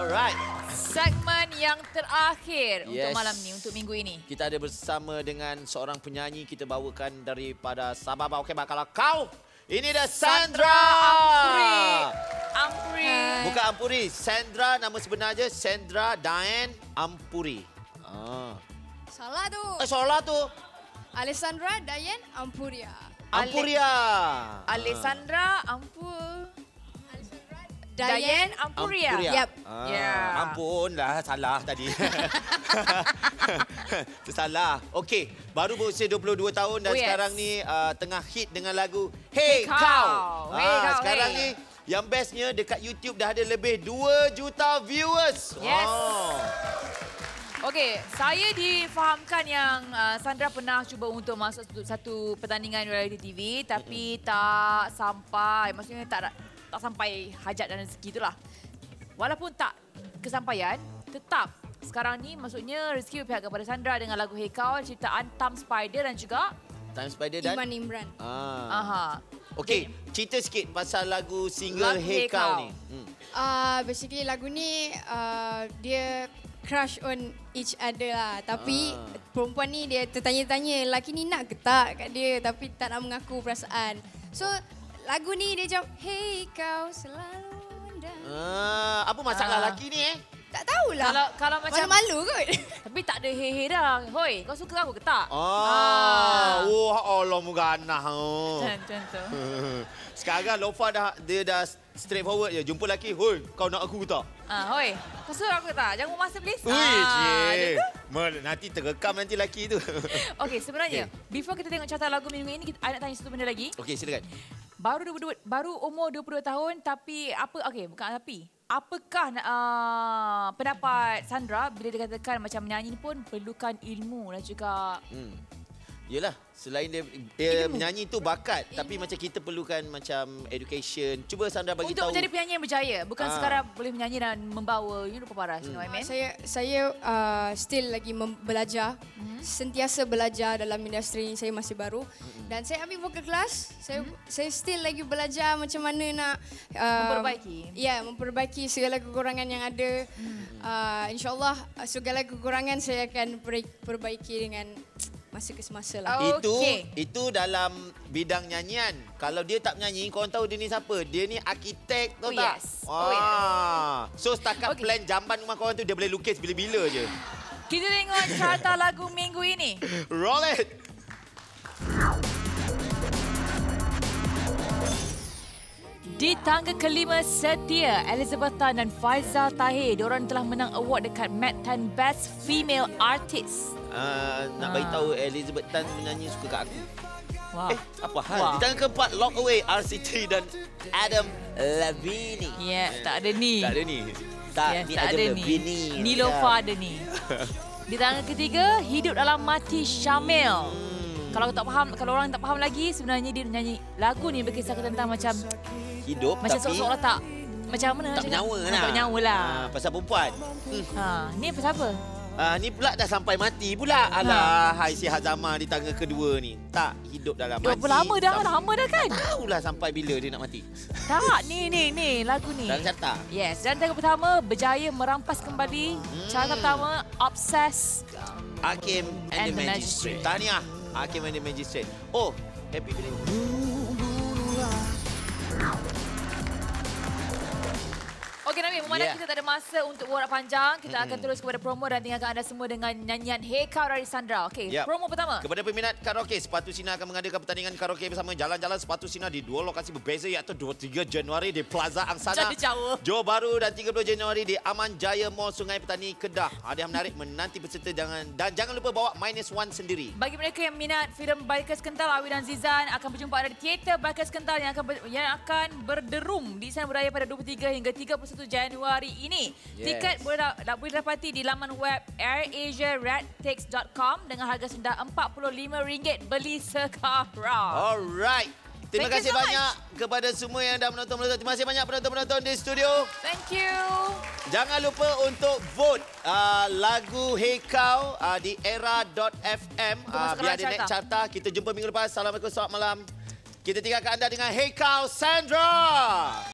Alright. Segmen yang terakhir untuk malam ni, untuk minggu ini. Kita ada bersama dengan seorang penyanyi kita bawakan daripada Sabah. Okey, kalau kau, ini dah Sandra. Ampuri. Bukan Ampuri. Sandra, nama sebenarnya Sandra Diane Ampuri. Salah tu. Salah tu. Alessandra Diane Ampuria. Ampuria. Alessandra Diane Ampuria. Yep. Ampunlah, salah tadi. Tersalah. Okey, baru berusia 22 tahun dan sekarang ni tengah hit dengan lagu Hey Kau. Sekarang ni yang bestnya dekat YouTube dah ada lebih 2 juta viewers. Yes. Okey, saya difahamkan yang Sandra pernah cuba untuk masuk satu pertandingan reality TV tapi tak sampai, maksudnya tak sampai hajat dan rezeki itulah. Walaupun tak kesampaian, tetap sekarang ni maksudnya rezeki berpihak kepada Sandra dengan lagu Hey Kau, ciptaan Tam Spider dan juga Time Spider dan Iman Imran. Okey, cerita sikit pasal lagu single Hey Kau ni. Basically lagu ni dia crush on each other lah. Tapi perempuan ni dia tertanya-tanya lelaki ni nak ke tak kat dia tapi tak nak mengaku perasaan. So lagu ni dia jawab, hey kau selalu anda. Apa masalah lelaki ni Tak tahulah. Kalau macam malu kot. Tapi tak ada he dah. Hoi, kau suka aku ke tak? Oh, Allah muganah. Macam tu. Sekarang Lofa dia dah straightforward je. Jumpa lelaki, hoi, kau nak aku ke tak? Hoi, kau suka aku ke tak? Jangan masa please. Nanti terekam nanti lelaki tu. Okey, sebenarnya before kita tengok carta lagu minggu ini, I nak tanya satu benda lagi. Okey, silakan. Baru umur 22 tahun tapi apakah pendapat Sandra bila dikatakan macam menyanyi ni pun perlukan ilmu dan juga Yelah, selain dia menyanyi tu bakat, tapi macam kita perlukan macam education. Cuba Sandra bagi tahu. Untuk menjadi penyanyi yang berjaya, bukan sekadar boleh menyanyi dan membawa rupa paras, you know what I mean? Saya still lagi belajar. Sentiasa belajar dalam industri ini, saya masih baru. Dan saya ambil vocal class. Saya still lagi belajar macam mana nak memperbaiki. Ya, memperbaiki segala kekurangan yang ada. InsyaAllah segala kekurangan saya akan perbaiki dengan masa ke semasa lah. Itu dalam bidang nyanyian. Kalau dia tak menyanyi, korang tahu dia ni siapa? Dia ni arkitek, tahu tak? So setakat plan jamban rumah korang tu dia boleh lukis bila-bila je. Kita tengok carta lagu minggu ini. Roll it! Di tangga kelima setia, Elizabeth Tan dan Faizal Tahir, diorang telah menang award dekat Met 10 Best Female Artist. Nak beritahu Elizabeth Tan menyanyi suka kat aku. Apa hal? Wah. Di tangga keempat, Lock Away, RCT dan Adam Levine. Tak ada ni. Tak ada ni. Tak, ni tak Adam ada Levine. Ni Lofa ada ni. Di tangga ketiga, Hidup Dalam Mati Syamil. Kalau orang tak faham lagi, sebenarnya dia menyanyi lagu ni berkisahkan tentang macam hidup macam tapi seolah-olah tak macam mana tak bernyawa lah. Tak bernyawa lah. Pasal perempuan. Ni pasal apa? Ni pula dah sampai mati pula. Alah, hai si Hazama di tangga kedua ni. Tak, hidup dalam mati. Berapa lama dah? Lama dah kan? Tak tahulah sampai bila dia nak mati. Tak, ni lagu ni. Dalam carta. Yes, dan tangga pertama, Berjaya Merampas Kembali. Carta pertama, Obsessed. Hakim and the Magistrate. Tahniah, Hakim and the Magistrate. Oh, happy birthday. Okey Nabi, memandang kita tak ada masa untuk borak panjang, kita akan terus kepada promo dan tinggalkan anda semua dengan nyanyian Hey Kau dari Sandra. Okey, promo pertama. Kepada peminat karaoke, Sepatu Sina akan mengadakan pertandingan karaoke bersama Jalan-Jalan Sepatu Sina di 2 lokasi berbeza iaitu 23 Januari di Plaza Angsana, Johor Bahru dan 30 Januari di Aman Jaya Mall Sungai Petani, Kedah. Hadiah menarik menanti peserta dan jangan lupa bawa -1 sendiri. Bagi mereka yang minat filem Bikers Kental, Awi dan Zizan akan berjumpa ada di Teater Bikers Kental yang akan berderum di Istana Budaya pada 23 hingga 31 Januari ini. Tiket boleh dapati di laman web airasiaredtix.com dengan harga sendah RM45 beli sekarang. Alright. Terima kasih banyak kepada semua yang dah menonton. Terima kasih banyak penonton-penonton di studio. Thank you. Jangan lupa untuk vote lagu Hey Kau di era.fm biar dia naik carta. Kita jumpa minggu lepas. Assalamualaikum, selamat malam. Kita tinggalkan anda dengan Hey Kau, Sandra.